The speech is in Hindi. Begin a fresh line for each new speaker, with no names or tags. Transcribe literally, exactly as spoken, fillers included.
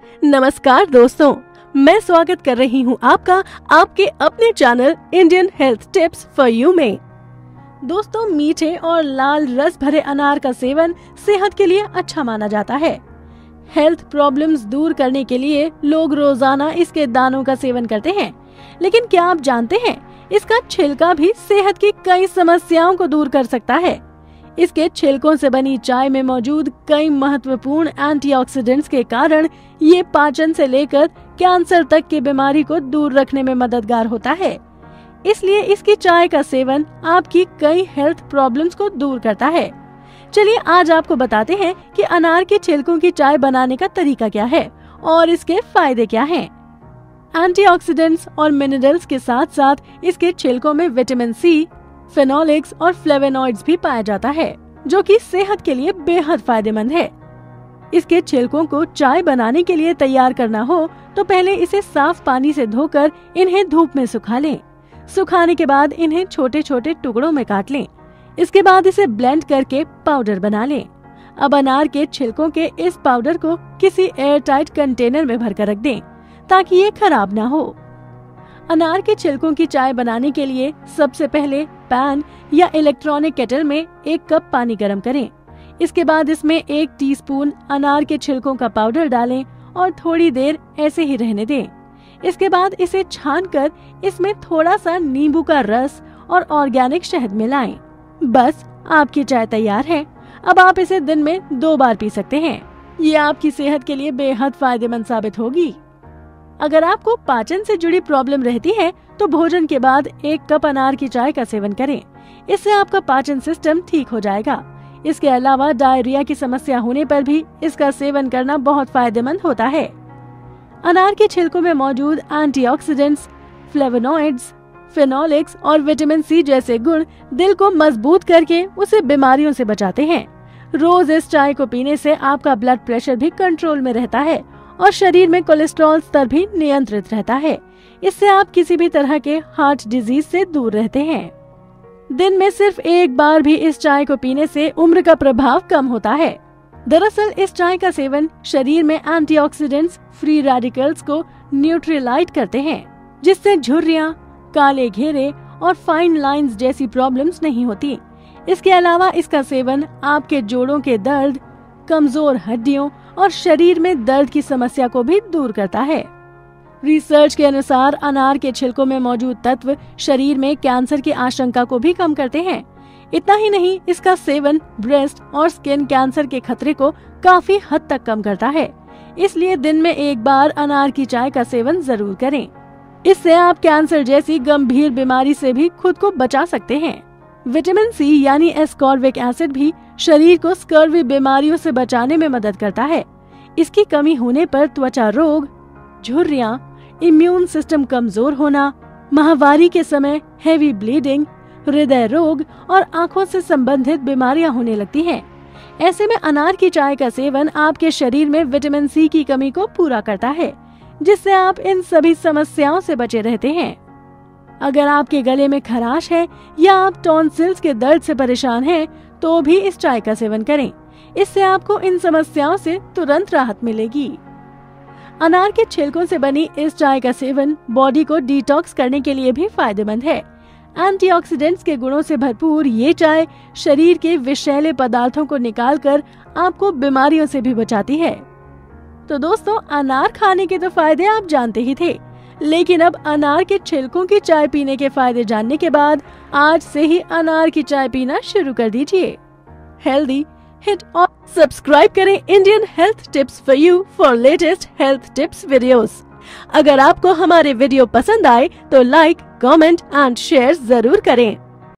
नमस्कार दोस्तों, मैं स्वागत कर रही हूं आपका आपके अपने channel Indian health tips for you में। दोस्तों, मीठे और लाल रस भरे अनार का सेवन सेहत के लिए अच्छा माना जाता है। हेल्थ प्रॉब्लम्स दूर करने के लिए लोग रोजाना इसके दानों का सेवन करते हैं, लेकिन क्या आप जानते हैं इसका छिलका भी सेहत की कई समस्याओं को दूर कर सकता है। इसके छिलकों से बनी चाय में मौजूद कई महत्वपूर्ण एंटीऑक्सीडेंट्स के कारण ये पाचन से लेकर कैंसर तक की बीमारी को दूर रखने में मददगार होता है। इसलिए इसकी चाय का सेवन आपकी कई हेल्थ प्रॉब्लम्स को दूर करता है। चलिए आज आपको बताते हैं कि अनार के छिलकों की चाय बनाने का तरीका क्या है और इसके फायदे क्या हैं। एंटीऑक्सीडेंट्स और मिनरल्स के साथ साथ इसके छिलकों में विटामिन सी, फेनोलिक्स और फ्लेवोनॉइड्स भी पाया जाता है, जो कि सेहत के लिए बेहद फायदेमंद है। इसके छिलकों को चाय बनाने के लिए तैयार करना हो तो पहले इसे साफ पानी से धोकर इन्हें धूप में सुखा लें। सुखाने के बाद इन्हें छोटे छोटे टुकड़ों में काट लें। इसके बाद इसे ब्लेंड करके पाउडर बना लें। अब अनार के छिलकों के इस पाउडर को किसी एयर टाइट कंटेनर में भरकर रख दें ताकि ये खराब ना हो। अनार के छिलकों की चाय बनाने के लिए सबसे पहले पैन या इलेक्ट्रॉनिक केटल में एक कप पानी गर्म करें। इसके बाद इसमें एक टीस्पून अनार के छिलकों का पाउडर डालें और थोड़ी देर ऐसे ही रहने दें। इसके बाद इसे छानकर इसमें थोड़ा सा नींबू का रस और ऑर्गेनिक शहद मिलाएं। बस आपकी चाय तैयार है। अब आप इसे दिन में दो बार पी सकते हैं। ये आपकी सेहत के लिए बेहद फायदेमंद साबित होगी। अगर आपको पाचन से जुड़ी प्रॉब्लम रहती है तो भोजन के बाद एक कप अनार की चाय का सेवन करें। इससे आपका पाचन सिस्टम ठीक हो जाएगा। इसके अलावा डायरिया की समस्या होने पर भी इसका सेवन करना बहुत फायदेमंद होता है। अनार के छिलकों में मौजूद एंटीऑक्सीडेंट्स, फ्लेवोनॉइड्स, फेनोलिक्स और विटामिन सी जैसे गुण दिल को मजबूत करके उसे बीमारियों से बचाते हैं। रोज इस चाय को पीने से आपका ब्लड प्रेशर भी कंट्रोल में रहता है और शरीर में कोलेस्ट्रॉल स्तर भी नियंत्रित रहता है। इससे आप किसी भी तरह के हार्ट डिजीज से दूर रहते हैं। दिन में सिर्फ एक बार भी इस चाय को पीने से उम्र का प्रभाव कम होता है। दरअसल इस चाय का सेवन शरीर में एंटीऑक्सीडेंट्स, फ्री रेडिकल्स को न्यूट्रलाइज करते हैं, जिससे झुर्रियां, काले घेरे और फाइन लाइंस जैसी प्रॉब्लम्स नहीं होती। इसके अलावा इसका सेवन आपके जोड़ों के दर्द, कमजोर हड्डियों और शरीर में दर्द की समस्या को भी दूर करता है। रिसर्च के अनुसार अनार के छिलकों में मौजूद तत्व शरीर में कैंसर की आशंका को भी कम करते हैं। इतना ही नहीं, इसका सेवन ब्रेस्ट और स्किन कैंसर के खतरे को काफी हद तक कम करता है। इसलिए दिन में एक बार अनार की चाय का सेवन जरूर करें। इससे आप कैंसर जैसी गंभीर बीमारी से भी खुद को बचा सकते हैं। विटामिन सी यानी एस्कॉर्बिक एसिड भी शरीर को स्कर्वी बीमारियों से बचाने में मदद करता है। इसकी कमी होने पर त्वचा रोग, झुर्रियां, इम्यून सिस्टम कमजोर होना, माहवारी के समय हेवी ब्लीडिंग, हृदय रोग और आंखों से संबंधित बीमारियां होने लगती हैं। ऐसे में अनार की चाय का सेवन आपके शरीर में विटामिन सी की कमी को पूरा करता है, जिससे आप इन सभी समस्याओं से बचे रहते हैं। अगर आपके गले में खराश है या आप टॉन्सिल्स के दर्द से परेशान हैं, तो भी इस चाय का सेवन करें। इससे आपको इन समस्याओं से तुरंत राहत मिलेगी। अनार के छिलकों से बनी इस चाय का सेवन बॉडी को डिटॉक्स करने के लिए भी फायदेमंद है। एंटीऑक्सीडेंट्स के गुणों से भरपूर ये चाय शरीर के विषैले पदार्थों को निकालकर आपको बीमारियों से भी बचाती है। तो दोस्तों, अनार खाने के तो फायदे आप जानते ही थे, लेकिन अब अनार के छिलकों की चाय पीने के फायदे जानने के बाद आज से ही अनार की चाय पीना शुरू कर दीजिए। हेल्दी हिट और सब्सक्राइब करें Indian health tips for you for latest health tips videos. अगर आपको हमारे वीडियो पसंद आए तो लाइक, कमेंट एंड शेयर जरूर करें।